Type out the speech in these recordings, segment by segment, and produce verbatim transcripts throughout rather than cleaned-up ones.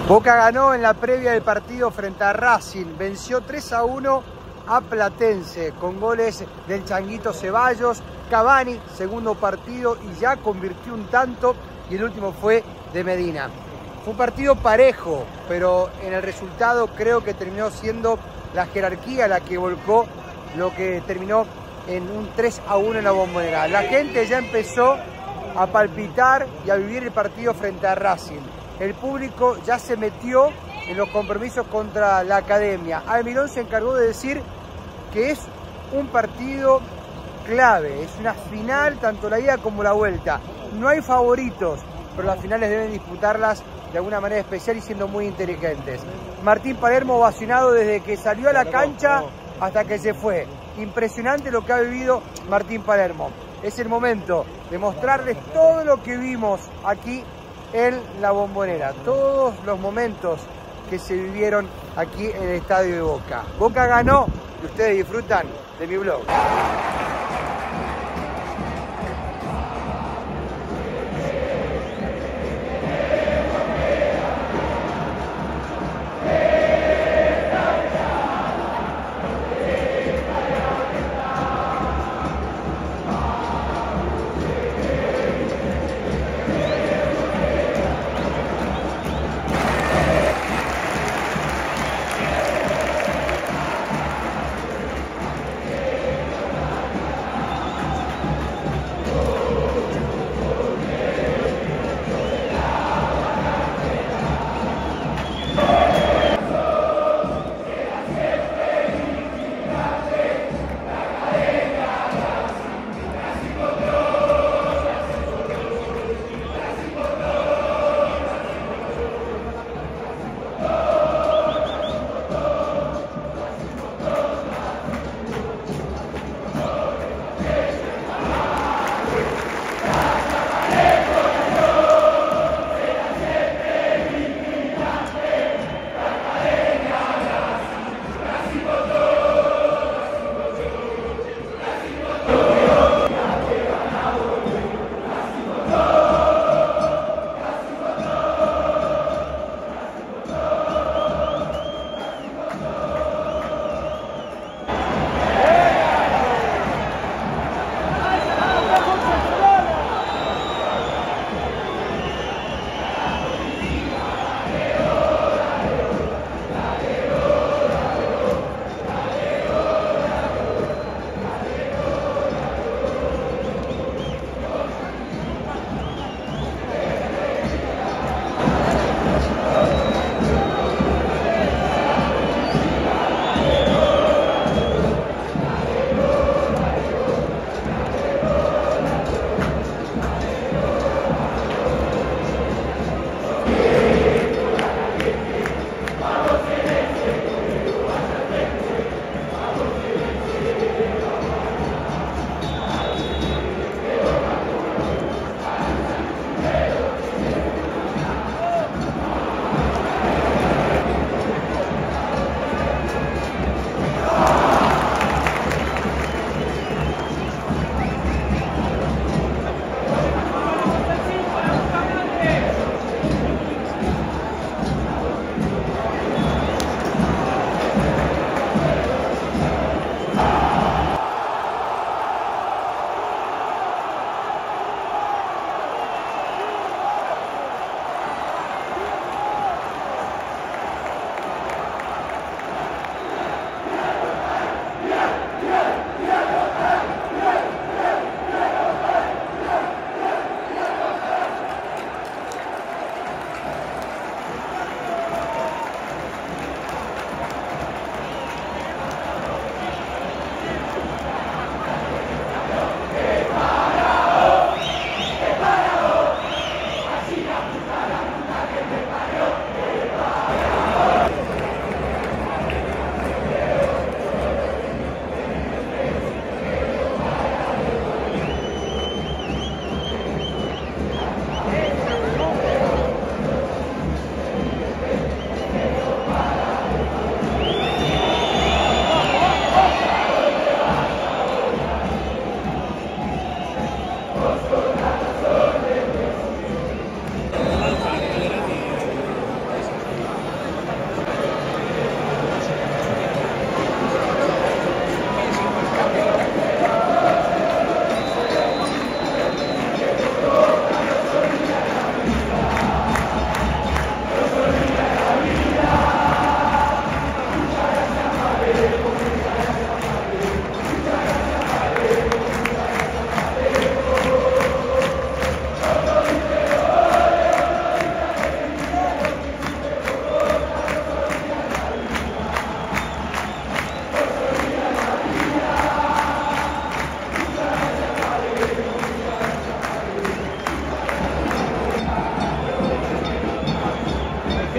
Boca ganó en la previa del partido frente a Racing, venció tres a uno a Platense con goles del Changuito Ceballos, Cavani, segundo partido y ya convirtió un tanto y el último fue de Medina. Fue un partido parejo, pero en el resultado creo que terminó siendo la jerarquía la que volcó lo que terminó en un tres a uno en la Bombonera. La gente ya empezó a palpitar y a vivir el partido frente a Racing. El público ya se metió en los compromisos contra la Academia. Almirón se encargó de decir que es un partido clave, es una final, tanto la ida como la vuelta. No hay favoritos, pero las finales deben disputarlas de alguna manera especial y siendo muy inteligentes. Martín Palermo ovacionado desde que salió a la cancha hasta que se fue. Impresionante lo que ha vivido Martín Palermo. Es el momento de mostrarles todo lo que vimos aquí en la Bombonera, todos los momentos que se vivieron aquí en el estadio de Boca. Boca ganó y ustedes disfrutan de mi blog.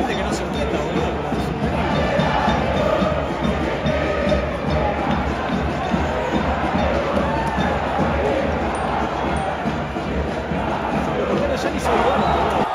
gente que no se inquieta, boludo. Los porteros ya ni se olvidaron, boludo.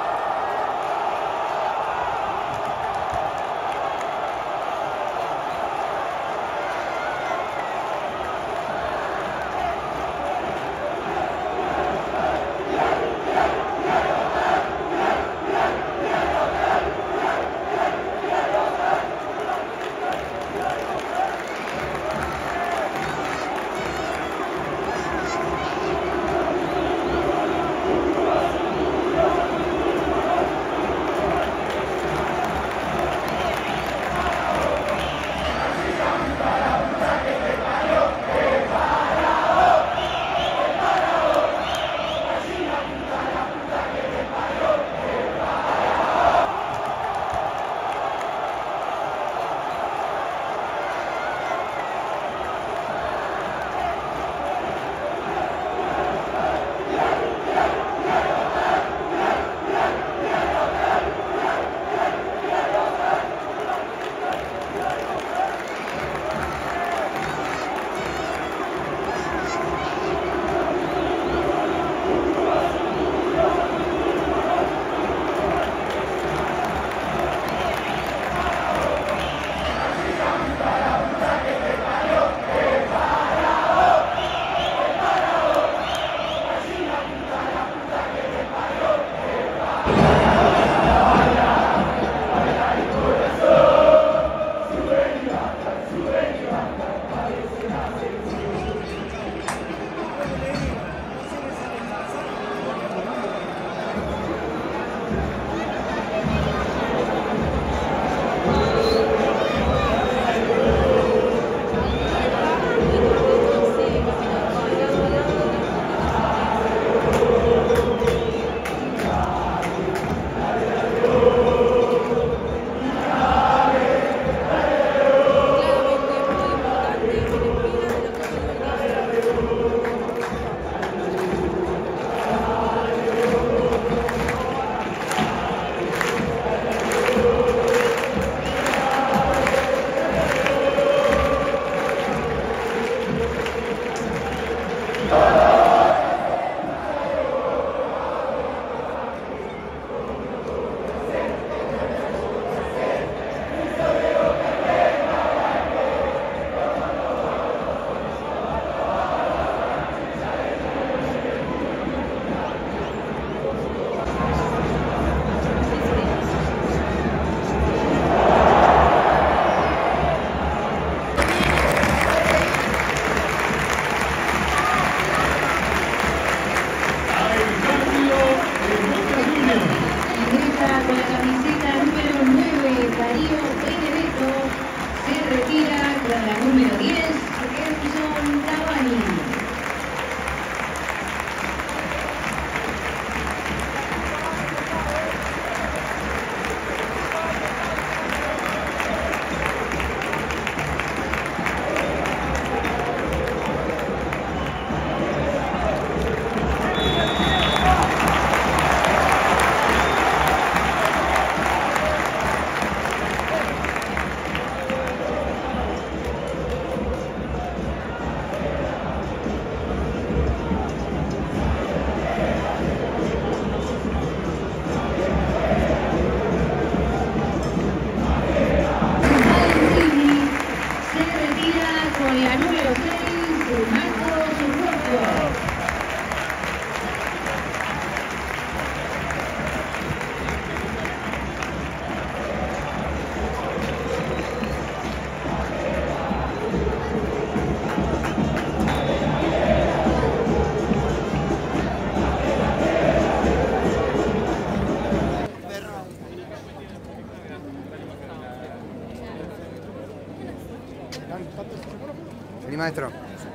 Vení, maestro.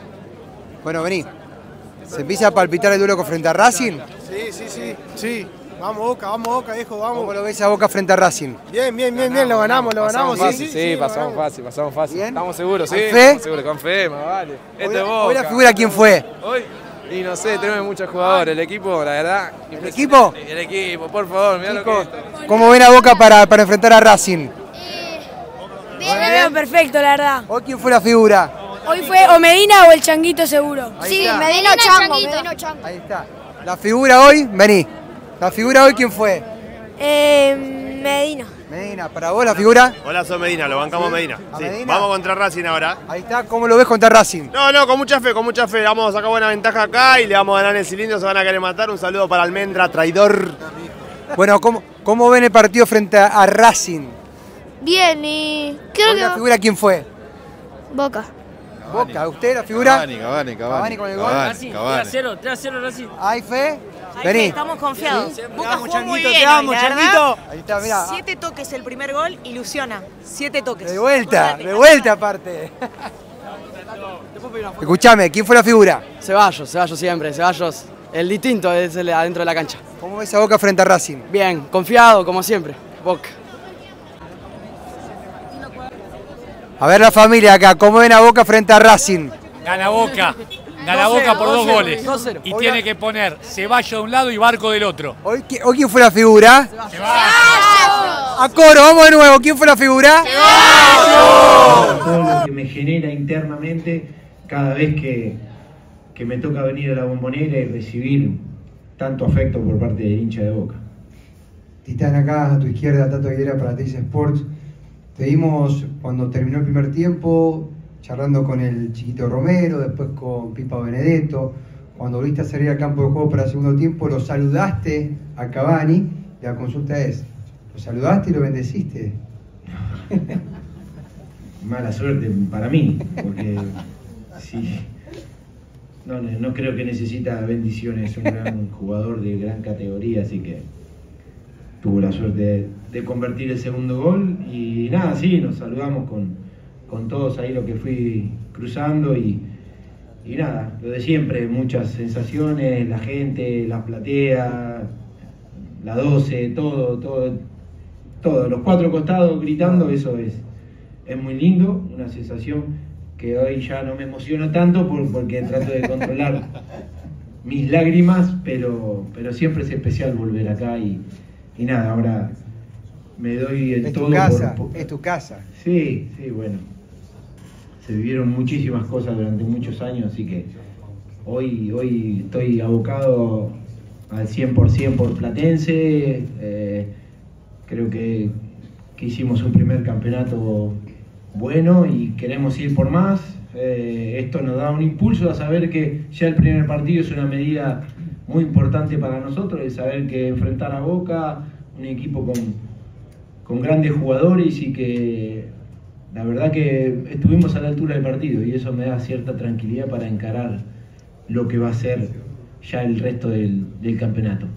Bueno, vení. ¿Se empieza a palpitar el duelo con frente a Racing? Sí, sí, sí, sí. Vamos Boca, vamos Boca, hijo, vamos. ¿Cómo lo ves a Boca frente a Racing? Bien, bien, bien, bien, lo ganamos, lo ganamos. Fácil, sí, sí, sí, sí, pasamos ganamos. fácil, pasamos fácil. ¿Bien? Estamos seguros, sí. ¿Con fe? Estamos seguros, con fe, más vale. Este Hoy, es Boca. hoy la figura, ¿quién fue? Hoy, y no sé, tenemos muchos jugadores. El equipo, la verdad. ¿El equipo? El equipo, por favor, mirá lo que es esto. ¿Cómo ven a Boca para, para enfrentar a Racing? Bien, bien, perfecto, la verdad. ¿Hoy quién fue la figura? Hoy fue o Medina o el Changuito seguro. Ahí Sí, está. Medina o Chango. Medina o Chango. Ahí está. La figura hoy, vení. La figura hoy, ¿quién fue? Eh, Medina. Medina, ¿para vos la figura? Hola, soy Medina, lo bancamos ¿Sí? Medina. ¿A Sí. Medina? Vamos contra Racing ahora. Ahí está, ¿cómo lo ves contra Racing? No, no, con mucha fe, con mucha fe. Vamos a sacar buena ventaja acá y le vamos a ganar el cilindro, se van a querer matar. Un saludo para Almendra, traidor. Bueno, ¿cómo, cómo ven el partido frente a, a Racing? Bien, y creo ¿Hoy la que figura quién fue? Boca. Boca, ¿usted la figura? Cavani, Cavani, Cavani. Cavani con el gol. Cavani, Cavani. tres a cero, tres a cero Racing. ¿Hay fe? Vení. Estamos confiados. Boca jugó muy Changuito, bien. te amo, hoy, la verdad. Changuito. Ahí está, mirá. Siete toques el primer gol, ilusiona. Siete toques. De vuelta, Acordate, de vuelta aparte. Escuchame, ¿quién fue la figura? Ceballos, Ceballos siempre, Ceballos. El distinto es el adentro de la cancha. ¿Cómo ves a Boca frente a Racing? Bien, confiado como siempre. Boca. A ver la familia acá, ¿cómo ven a Boca frente a Racing? Gana Boca. Gana Boca por dos goles. dos cero. Y tiene que poner Ceballos de un lado y Barco del otro. ¿Hoy, qui- hoy quién fue la figura? Ceballos. A coro, vamos de nuevo, ¿quién fue la figura? Todo lo que me genera internamente cada vez que, que me toca venir a la Bombonera y recibir tanto afecto por parte del hincha de Boca. Titán acá a tu izquierda, Tato Aguilera para Teis Sports. Te vimos cuando terminó el primer tiempo, charlando con el Chiquito Romero, después con Pipa Benedetto. Cuando volviste a salir al campo de juego para el segundo tiempo, lo saludaste a Cavani. Y la consulta es, ¿lo saludaste y lo bendeciste? Mala suerte para mí, porque sí, no, no creo que necesita bendiciones, es un gran jugador de gran categoría, así que tuvo la suerte de, de convertir el segundo gol y nada, sí, nos saludamos con, con todos ahí lo que fui cruzando y, y nada, lo de siempre, muchas sensaciones, la gente, la platea, la doce, todo, todo, todo, los cuatro costados gritando, eso es, es muy lindo, una sensación que hoy ya no me emociono tanto por, porque trato de controlar mis lágrimas, pero, pero siempre es especial volver acá y Y nada, ahora me doy el Es todo tu casa, por, por... es tu casa. Sí, sí, bueno. Se vivieron muchísimas cosas durante muchos años, así que hoy, hoy estoy abocado al cien por ciento por Platense. Eh, creo que, que hicimos un primer campeonato bueno y queremos ir por más. Eh, esto nos da un impulso a saber que ya el primer partido es una medida muy importante para nosotros, el saber que enfrentar a Boca, un equipo con, con grandes jugadores y que la verdad que estuvimos a la altura del partido y eso me da cierta tranquilidad para encarar lo que va a ser ya el resto del, del campeonato.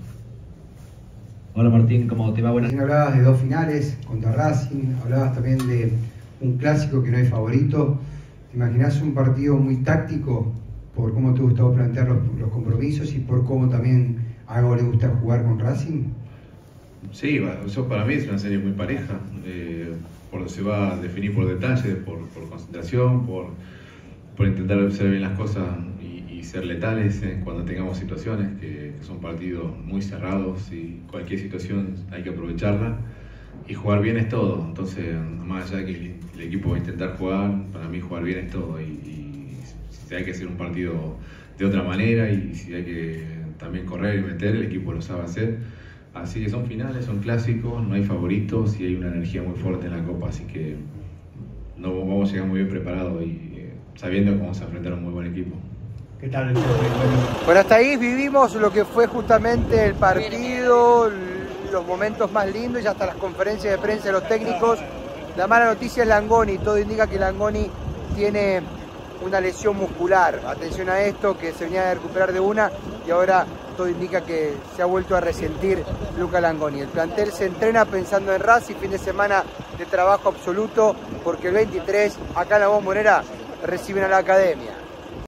Hola Martín, ¿cómo te va? Buenas. Hablabas de dos finales contra Racing, hablabas también de un clásico que no hay favorito. ¿Te imaginás un partido muy táctico por cómo te gustaba plantear los, los compromisos y por cómo también a algo le gusta jugar con Racing? Sí, eso para mí es una serie muy pareja, eh, por, se va a definir por detalles, por, por concentración, por, por intentar hacer bien las cosas y, y ser letales eh, cuando tengamos situaciones, que, que son partidos muy cerrados y cualquier situación hay que aprovecharla y jugar bien es todo. Entonces, más allá de que el equipo va a intentar jugar, para mí jugar bien es todo y, y si hay que hacer un partido de otra manera y si hay que también correr y meter, el equipo lo sabe hacer. Así que son finales, son clásicos, no hay favoritos y hay una energía muy fuerte en la Copa, así que no vamos a llegar muy bien preparados y eh, sabiendo que vamos a enfrentar a un muy buen equipo. ¿Qué tal? Bueno, hasta ahí vivimos lo que fue justamente el partido, los momentos más lindos y hasta las conferencias de prensa de los técnicos. La mala noticia es Langoni, todo indica que Langoni tiene una lesión muscular. Atención a esto, que se venía a recuperar de una y ahora todo indica que se ha vuelto a resentir Luca Langoni. El plantel se entrena pensando en Racing, fin de semana de trabajo absoluto, porque el veintitrés acá en la Bombonera reciben a la Academia.